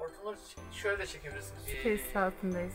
Hortumları şöyle de çekebilirsin. Tesisatındayız.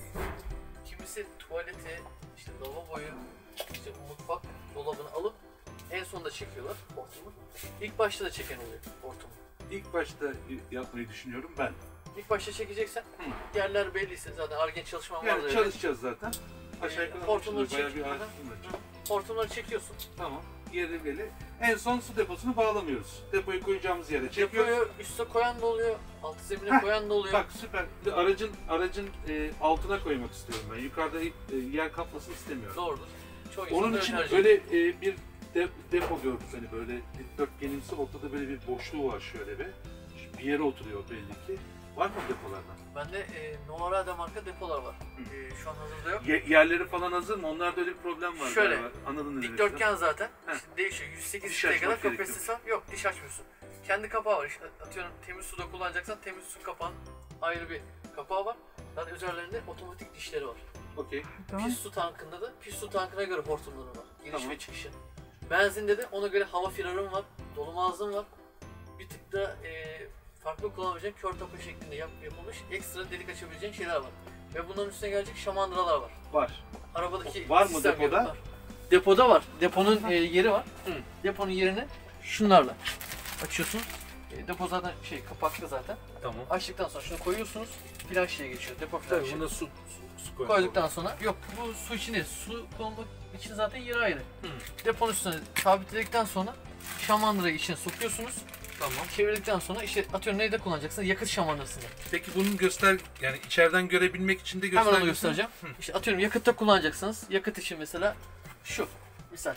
Kimisi tuvaleti, işte lavaboyu, işte mutfak dolabını alıp en sonunda çekiyorlar hortumu. İlk başta da çeken oluyor hortumu. İlk başta yapmayı düşünüyorum ben. İlk başta çekeceksen yerler belliyse zaten Ar-Ge çalışman Yani vardır. çalışacağız zaten. Aşağı yukarı hortumları bayağı çek. bir Hı hı. Hortumları çekiyorsun. Tamam. Yeri belli. En son su deposunu bağlamıyoruz. Depoyu koyacağımız yere çekiyoruz. Depoyu üste koyan da oluyor, altı zemine koyan da oluyor. Bak süper. Bir de aracın altına koymak istiyorum ben. Yukarıda yer kaplasın istemiyorum. Doğrudur. Çoğu Onun insan için tercih öyle bir depo gördük hani böyle dikdörtgenimsi ortada böyle bir boşluğu var şöyle bir yere oturuyor belli ki. Var mı depolardan? Bende Novarada marka depolar var. Şu an hazırda yok. Yerleri falan hazır mı? Onlarda öyle bir problem var. Şöyle, galiba. Anladın mı? Dikdörtgen zaten. İşte değişiyor. 108 Diş litreye açmak kadar gerekiyor. kapasitesi var. Yok, diş açmıyorsun. Kendi kapağı var. İşte atıyorum temiz suda kullanacaksan temiz su kapağın ayrı bir kapağı var. Zaten üzerlerinde otomatik dişleri var. Okey. Pis su tankında da pis su tankına göre hortumları var. Giriş Tamam. ve çıkışı. Benzinde de ona göre hava firarım var. Dolum ağzım var. Bir tık da farklı kullanabileceğin kör topu şeklinde yapılmış ekstra delik açabileceğin şeyler var. Ve bunların üstüne gelecek şamandıralar var. Var. Arabadaki Var mı sistem gibi depoda? var. Depoda var. Deponun yeri var. Deponun yerini şunlarla açıyorsunuz. Depo zaten kapaklı zaten. Tamam. Açtıktan sonra şunu koyuyorsunuz. Flaşeye geçiyor. Depo flaşeye. Bunda su Koyduktan sonra yok bu su için değil. Su konmak için zaten yeri ayrı. Deponun üstüne sabitledikten sonra şamandırayı içine sokuyorsunuz. Tamam. Çevirdikten sonra işte atıyorum neyde kullanacaksınız? Yakıt şamandırasında. Peki bunun yani içeriden görebilmek için de Hemen onu göstereceğim. İşte atıyorum yakıtta kullanacaksınız. Yakıt için mesela şu misal.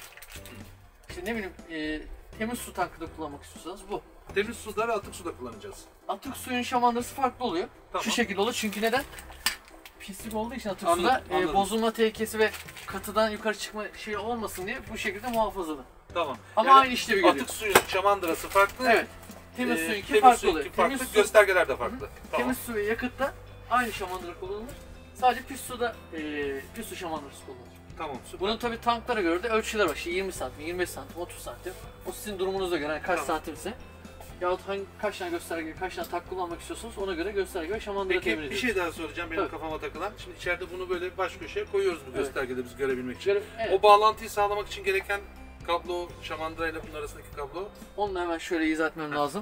İşte ne bileyim temiz su tankında kullanmak istiyorsanız bu. Temiz suda ve atık suda kullanacağız. Atık suyun şamandırası farklı oluyor. Tamam. Şu şekilde olur çünkü neden? Pislik olduğu için atık Anladım, suda anladım. bozulma tehlikesi ve katıdan yukarı çıkma şeyi olmasın diye bu şekilde muhafazalı. Tamam. Ama Yani aynı işlevi görüyor. atık suyun şamandırası farklı. Evet. Temiz suyunki temiz farklı suyunki oluyor. farklı. Temiz su, Göstergeler de farklı. Tamam. temiz su ve yakıtta aynı şamandıra kullanılır. Sadece pis suda pis su şamandırası kullanılır. Tamam süper. Bunun tabi tanklara göre de ölçüler var. İşte 20 santim, 25 santim, 30 santim. O sizin durumunuza göre yani kaç Tamam. santimse. Yahut kaç tane gösterge, kaç tane tak kullanmak istiyorsunuz ona göre gösterge ve şamandıra temin Peki ediyoruz. bir şey daha soracağım benim Tabii. kafama takılan. Şimdi içeride bunu böyle baş köşeye koyuyoruz bu Evet. göstergede biz görebilmek için. Evet. O bağlantıyı sağlamak için gereken kablo, şamandıra ile bunun arasındaki kablo. Onu da hemen şöyle izah etmem lazım.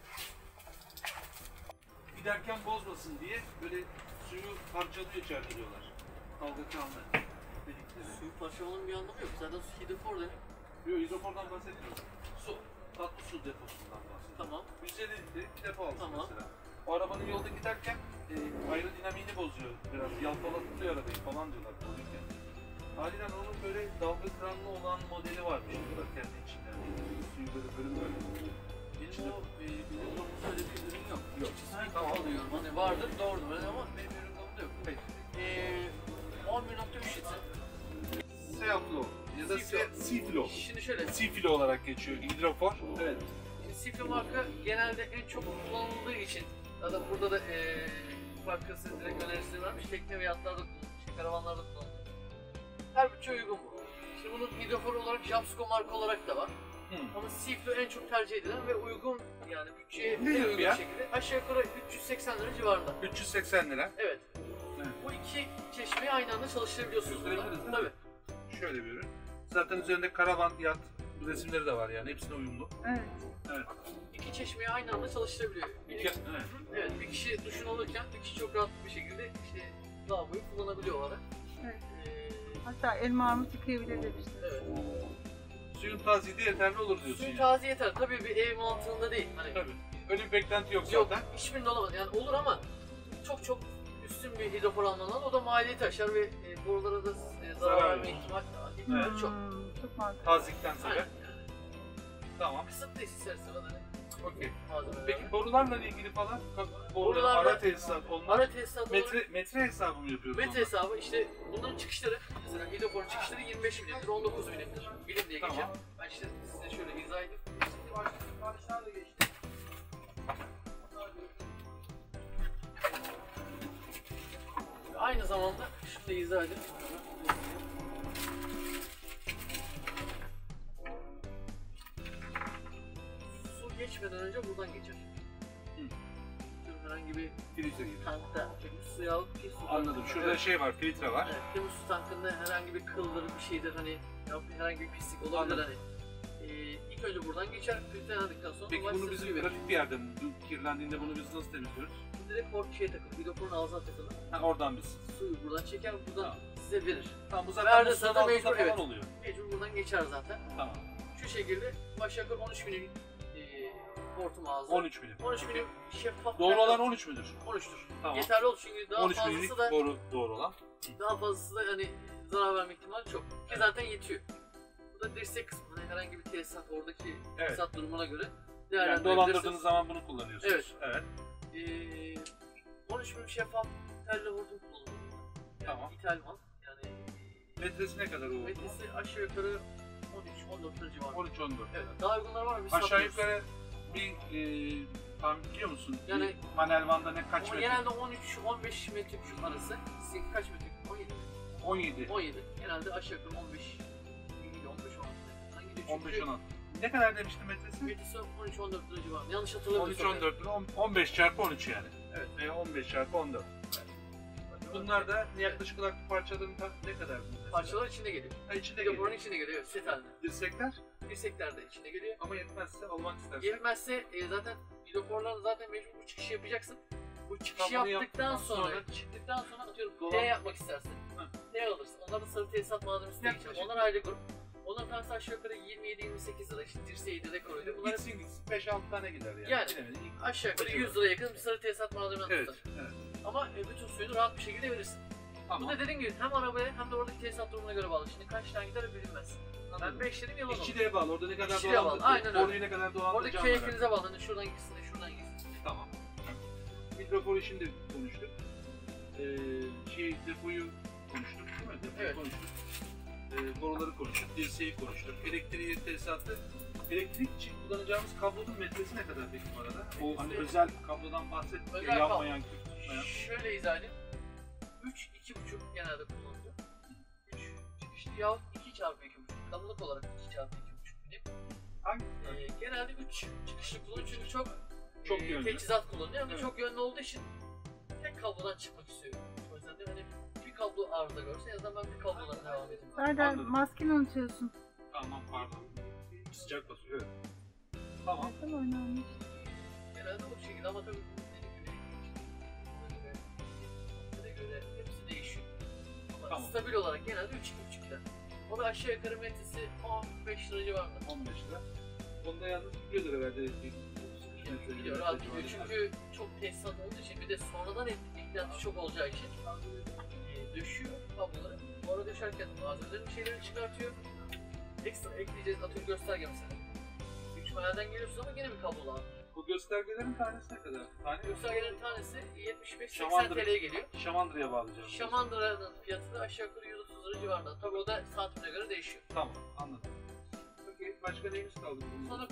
Giderken bozmasın diye böyle suyu parçalıyor çarpıyorlar. Dalga kanlı. Dedikleri. Suyu parçalamanın bir anlamı yok. Zaten su hidrofor demek. Yok izofordan bahsetmiyorum. Su. Tatlı su deposundan bahsediyorum. Tamam. 150 litre depo aldım Tamam. mesela. O arabanın yolda giderken aerodinamiğini bozuyor biraz. Yalpalatıyor arabayı falan diyorlar. Konuyken. Haliyle onun böyle dalga kranlı olan modeli varmış. Burada kendi içinde. Suyu böyle bölüm bölüm. Benim o bizim durumumuzda öyle bir ürün yok. Yok. Tamam. Alıyorum. Hani vardır, doğrudur ama benim ürün durumumda yok. Peki. 11.3 litre. Seaflo ya da Seaflo. Şimdi şöyle, Seaflo olarak geçiyor. Hidrofor. Evet. Siflo marka genelde en çok kullanıldığı için zaten burada da markası direkt önerisini vermiş. Tekne ve yatlarda kullanılmış, karavanlarda kullanılmış. Her bütçe uygun bu. Şimdi bunun hidrofor olarak Japsko marka olarak da var. Ama Siflo en çok tercih edilen ve uygun yani bütçeye en uygun ya? şekilde aşağı yukarı 380 lira civarında. 380 lira. Evet. Evet. Bu iki çeşmeyi aynı anda çalıştırabiliyorsunuz. Gösterebiliriz, burada. değil mi? Tabii. Şöyle bir ürün. Zaten üzerinde karavan, yat resimleri de var yani hepsine uyumlu. Evet. Evet. İki çeşmeyi aynı anda çalıştırabiliyor. Evet. Evet, bir kişi duşunu alırken bir kişi çok rahat bir şekilde işte lavaboyu kullanabiliyor o ara. Evet. Hatta elma armut yıkayabilir demiştim. Evet. Suyun taziyeti yeterli olur diyorsun Suyun yani. taze yeter. Tabii bir ev mantığında değil. Hani Tabii. Öyle bir beklenti yok yok, zaten. hiçbirinde olamaz. Yani olur ama çok üstün bir hidrofor alman lazım. O da maliyeti aşar ve borulara da zarar verme ihtimali çok. Çok mantıklı. Tazikten sebep. Aynen. Tamam. Kısıtlı istersen hani Okey. malzemeler. Peki borularla ilgili falan? Borularla- Ara tesisat onlar. ara tesisat olarak Metre hesabı mı yapıyoruz? metre hesabı işte bunların çıkışları mesela hidroforun çıkışları 25 milimdir, 19 milimdir. Bilim diye geçer. Tamam. Ben işte size şöyle izah edeyim. Aşağıda geçti. Aynı zamanda şunu da izah edeyim. Su geçmeden önce buradan geçer. Ürünler herhangi bir Filtre gibi. tankta temiz su yahut pis su. Anladım. Şurada Evet. şey var, filtre var. Evet, temiz su tankında herhangi bir kıldır bir şeydir hani yahut herhangi bir pislik olabilir Anladım. hani. İlk önce buradan geçer, filtrelendikten sonra Peki normal bunu size bizim suyu verir. grafik bir yerde mi? Kirlendiğinde bunu biz nasıl temizliyoruz? Bu direkt takılır, videofonun ağzına takılır. Ha, oradan biz. Suyu buradan çeker, buradan Tamam. size verir. Tamam, bu zaten Verdi bu sırada zaten altında mecbur, falan evet. oluyor. Mecbur buradan geçer zaten. Tamam. Şu şekilde aşağı yukarı 13 milim hortum ağzı. 13 milim. 13 milim şeffaf. Doğru olan 13 müdür? 13'tür. Tamam. Yeterli olur çünkü daha 13 milimlik fazlası da doğru olan. daha fazlası da hani zarar verme ihtimali çok. Ki zaten yetiyor. Bu da dirsek kısmı. Hani herhangi bir tesisat oradaki tesisat durumuna göre Yani değerlendirebilirsiniz. dolandırdığınız zaman bunu kullanıyorsunuz. Evet. Evet. 13 milim şeffaf telli hortum kullanılıyor. Yani Tamam. İthal mal. Yani Metresi ne kadar o? metresi aşağı yukarı 13-14 lira civarında. 13-14. Evet. Daha uygunlar var mı? Biz Aşağı satmıyoruz. yukarı bir tam biliyor musun? Yani- bir panelvanda ne kaç Ama metre? genelde 13-15 metreküp arası. Sizinki kaç metreküp? 17 mi? 17. 17. Genelde aşağı yukarı 15, 15-16 gidiyor. 15-16. Ne kadar demiştin metresi? Metresi 13-14 lira civarında. Yanlış hatırlamıyorsam. 13-14 lira. 15 çarpı 13 yani. Evet. Veya 15 çarpı 14. Bunlar da yaklaşık olarak parçaların ne kadar bunlar? parçalar içinde geliyor. Ha, içinde Bir de buranın geliyor. içinde geliyor. Evet, set halinde. Dirsekler Dirsekler de içinde geliyor. ama yetmezse almak istersen. Yetmezse zaten hidroforlarla zaten mecbur bu çıkışı yapacaksın. Bu çıkışı Tamam, bunu yaptıktan yaptıktan sonra, sonra- çıktıktan sonra atıyorum Dolan- T yapmak istersin. Hı. T alırsın. Onlar da sarı tesisat malzemesi de geçer. Yaklaşık. Onlar ayrı grup. Onların tanesi aşağı yukarı 27-28 lira. İşte dirseği direk koydu. Bunlar Gitsin gitsin 5-6 tane gider yani. Yani. Bilemedin, ilk- aşağı yukarı 100 liraya yakın bir sarı tesisat malzemesi Evet. tutar. Evet. Ama bütün suyunu rahat bir şekilde verirsin. Bu Tamam. da dediğim gibi hem arabaya hem de oradaki tesisat durumuna göre bağlı. Şimdi kaç tane gider bilinmez. Ben 5 dedim yalan olur. İşçiliğe bağlı. Orada ne kadar İşçiliğe bağlı, aynen öyle. boruyu ne kadar Oradaki dolandıracağım. keyfinize bağlı. Hani şuradan gitsin de şuradan gitsin. Tamam. Hidrofor işini de konuştuk. Depoyu konuştuk değil mi? Depoyu Evet. konuştuk. Boruları konuştuk. Dirseği konuştuk. Elektriği tesisatı. Elektrik için kullanacağımız kablonun metresi ne kadar peki bu arada? O hani özel kablodan bahsettik. Özel Yanmayan, küp tutmayan. Şöyle izah edeyim. 3-2,5 genelde kullanılıyor. 3 çıkışlı yahut 2x2,5. Kalınlık olarak 2x2,5 milim. Hangi? Genelde 3 çıkışlı kullanılıyor çünkü çok yönlü. teçhizat kullanılıyor ama Evet. çok yönlü olduğu için tek kablodan çıkmak istiyor. O yüzden de hani bir kablo arıza görse ya da ben bir kablodan devam edeyim. Serdar Anladım. maskeni unutuyorsun. Tamam pardon. Sıcak basıyor. Evet. Tamam. Tamam oynanmış. Genelde o şekilde ama tabii dediğim gibi göre hepsi değişiyor. Ama Tamam. stabil olarak genelde 3-2,5 lira. O da aşağı yukarı metresi 15 lira civarında. 15 lira. Onda yalnız gidiyor lira verdi. Gidiyor rahat gidiyor çünkü çok tesisat olduğu için bir de sonradan eklenti çok olacağı için döşüyor kabloları. Bu arada döşerken malzemelerin şeylerini çıkartıyor. Ekstra ekleyeceğiz atıyorum gösterge mesela. 3 mahalleden geliyorsunuz ama yine bir kablo lazım. Bu göstergelerin tanesi ne kadar? Tane Göstergelerin tanesi 75-80 Şamandıra. TL'ye geliyor. Şamandıra'ya bağlayacağım. Şamandıra'nın fiyatı da aşağı yukarı 130 lira civarında. Tabii o da santimine göre değişiyor. Tamam anladım. Peki başka neyimiz kaldı bunun? Sonra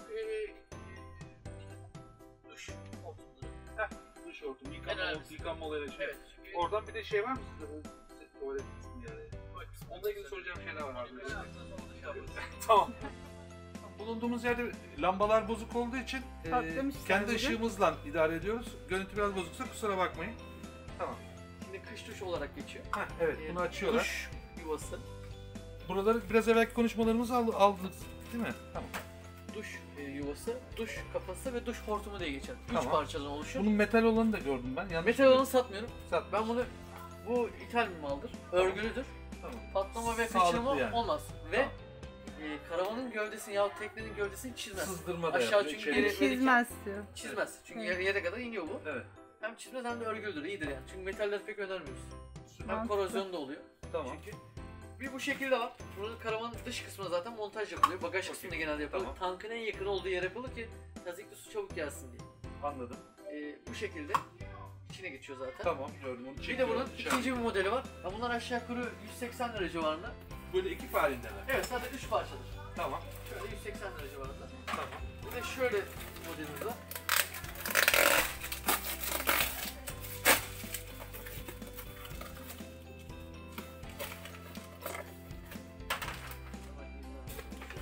duş hortumları. Duş hortumu, önemlisi. yıkanma olayları şey. Evet. Çünkü Oradan bir de şey var mı sizde? Tuvalet kısmı yani. Onunla ilgili soracağım şeyler var abi. Tamam. Bulunduğumuz yerde lambalar bozuk olduğu için Patlamış kendi sadece. ışığımızla idare ediyoruz. Görüntü biraz bozuksa kusura bakmayın. Tamam. Şimdi kış duş olarak geçiyor. Heh, evet bunu açıyorlar. Duş yuvası, Buraları biraz evvelki konuşmalarımızı aldık değil mi? Tamam. duş yuvası, duş kafası ve duş hortumu diye geçer. 3 Tamam. parçadan oluşur. Bunun metal olanı da gördüm ben. Yanlış Metal olanı satmıyorum. Sat. Ben bunu, bu ithal bir maldır. Örgülüdür. Tamam. Patlama ve Sağlıklı kaçırma yani. olmaz. Ve Tamam. karavanın gövdesini yahut teknenin gövdesini çizmez. Sızdırma da Aşağı yapıyor, çünkü şey- geri- Çizmez diyor. Çizmez. Çünkü Evet. yere kadar iniyor bu. Evet. Hem çizmez hem de örgülüdür. İyidir yani. Çünkü metalleri pek önermiyoruz. Hem Mantıklı. korozyon da oluyor. Tamam. Çünkü bir bu şekilde var. Buranın karavanın dış kısmına zaten montaj yapılıyor. Bagaj kısmında genelde yapılıyor. Tamam. Tankın en yakın olduğu yer yapılır ki tazikli su çabuk gelsin diye. Anladım. Bu şekilde içine geçiyor zaten. Tamam gördüm onu Bir çekiyorum. de bunun ikinci bir modeli var. Ya bunlar aşağı yukarı 180 lira civarında. Böyle iki halinde mi? Evet sadece 3 parçadır. Tamam. Şöyle 180 lira civarında. Tamam. Bir de şöyle modelimiz var.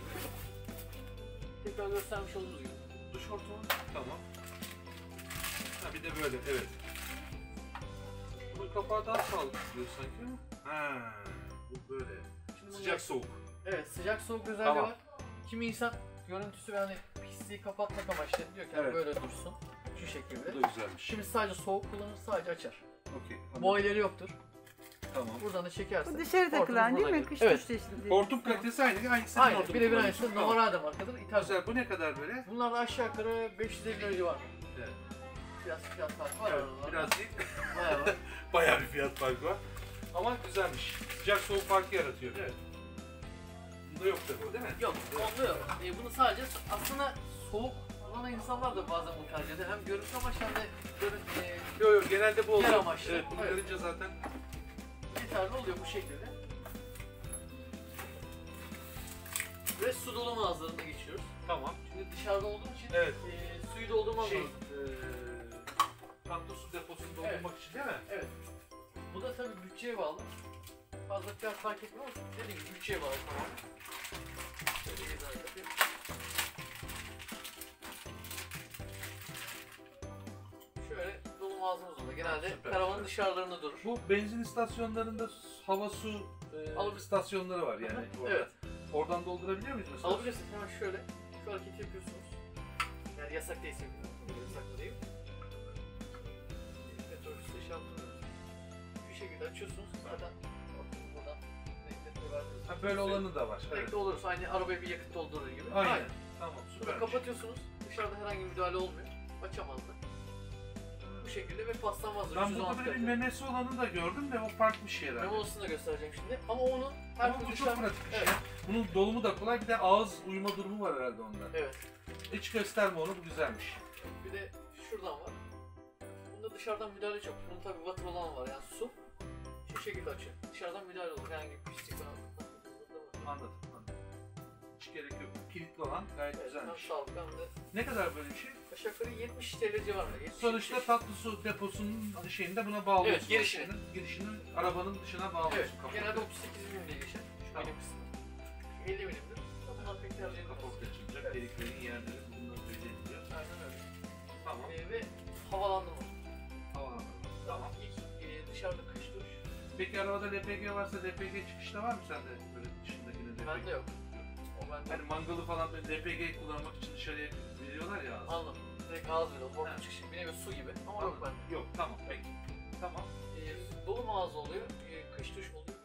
Tekrar göstermiş olduğumuz gibi. Duş hortumu Tamam. Ha bir de böyle, evet. Bunun kapağı daha sağlıklı diyor sanki ama. Ha, bu böyle. Şimdi Sıcak soğuk. Evet, sıcak soğuk özelliği Tamam. var. Kimi insan görüntüsü ve hani pisliği kapatmak amaçlı diyor ki hani Evet. böyle dursun. Şu şekilde. Bu da güzelmiş. Şimdi sadece soğuk kullanır, sadece açar. Okey. anladım. Boyları yoktur. Tamam. Buradan da çekersin. Bu dışarı takılan değil mi? Kış Evet. duş çeşidi. Hortum kalitesi aynı. Aynısı. Aynen, birebir aynısı. Tamam. Navarada markadır. İthal. Güzel. Bu ne kadar böyle? Bunlar da aşağı yukarı 550 lira civarı. Evet. Biraz fiyat farkı var Evet, aralarında. biraz değil. Bayağı var. Bayağı bir fiyat farkı var. Ama güzelmiş. Sıcak soğuk farkı yaratıyor. Evet. Bunda yok tabii o değil mi? Yok, onda yok. Bunu sadece aslında soğuk kullanan insanlar da bazen bunu tercih eder. Hem görüntü amaçlı hem de Yok yok genelde bu oluyor. Yer amaçlı. Evet bunu Evet. görünce zaten. yeterli oluyor bu şekilde. Ve su dolama ağızlarına geçiyoruz. Tamam. Şimdi dışarıda olduğu için Evet. suyu doldurmam Şey, lazım. tatlı su deposunu Evet. doldurmak için değil mi? Evet. Bu da tabii bütçeye bağlı. Fazla fiyat fark etmiyor ama dediğim gibi bütçeye bağlı tamamen. Şöyle izah edeyim. Şöyle dolum ağzımız olur. Genelde Süper, karavanın süper. dışarılarında durur. Bu benzin istasyonlarında hava su istasyonları var yani. orada. Evet. Oradan doldurabiliyor muyuz mesela? Alabilirsiniz. Hemen şöyle şu hareketi yapıyorsunuz. Yani yasak değilse yasak değil. Petrol üstü şampuanı. Şu şekilde açıyorsunuz. Zaten buradan renkletme verdiniz. Ha, böyle olanı da var. Evet. Renkli olursa aynı arabaya bir yakıt doldurur gibi. Aynen. Tamam Sonra süper. kapatıyorsunuz. Dışarıda herhangi bir müdahale olmuyor. Açamazlar. Bu şekilde ve paslanmazlar. Ben burada böyle bir memesi olanı da gördüm de o farklı şeyler. Memosunu da göstereceğim şimdi. Ama onun her Ama türlü bu çok dışarı... pratik bir şey. Evet. Bunun dolumu da kolay. Bir de ağız uyuma durumu var herhalde onda. Evet. Hiç gösterme onu, bu güzelmiş. Bir de şuradan var. Bunda dışarıdan müdahale çok. Bunun tabi water olan var yani su. Şu şekilde açıyor. Dışarıdan müdahale olur. Herhangi bir pislik falan. Anladım. Hiç gerek yok. Kilitli olan gayet Evet, hem güzelmiş. sağlıklı hem de Ne kadar böyle bir şey? aşağı yukarı 70 TL civarında. 70 Sonuçta tatlı su deposunun şeyinde buna bağlıyorsun. Evet, girişini. Girişini arabanın dışına bağlıyorsun. Evet, Kapalı. genelde 38 milim diye geçer. Şu Tamam. benim kısmı. Şu 50 milimdir. Bunlar pek tercih edilmez. Kapalı açılacak. Evet. Deliklerin yerleri bunlar böyle ediliyor. Aynen öyle. Tamam. Ve havalandırma. Tamam. Tamam. İlk dışarıda kış duş. Peki arabada LPG varsa LPG çıkışta var mı sende böyle dışındakine LPG? Bende yok. O bende Hani mangalı falan böyle LPG kullanmak için dışarıya veriyorlar ya. Anladım. Direkt ağız veriyor. Ha. Hortum çıkışı bir nevi su gibi ama yok bende. Yok tamam peki. Tamam. Dolum ağzı oluyor, kış duş oluyor.